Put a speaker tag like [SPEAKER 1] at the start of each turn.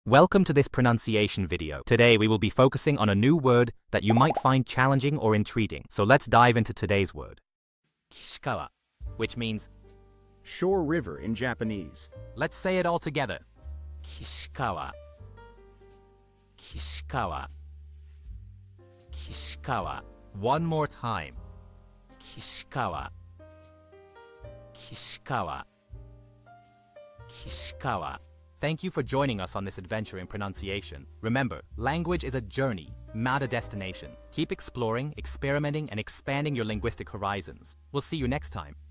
[SPEAKER 1] Welcome to this pronunciation video. Today we will be focusing on a new word that you might find challenging or intriguing. So let's dive into today's word. Kishikawa, which means
[SPEAKER 2] shore river in Japanese.
[SPEAKER 1] Let's say it all together. Kishikawa. Kishikawa. Kishikawa. One more time. Kishikawa. Kishikawa. Kishikawa. Thank you for joining us on this adventure in pronunciation. Remember, language is a journey, not a destination. Keep exploring, experimenting, and expanding your linguistic horizons. We'll see you next time.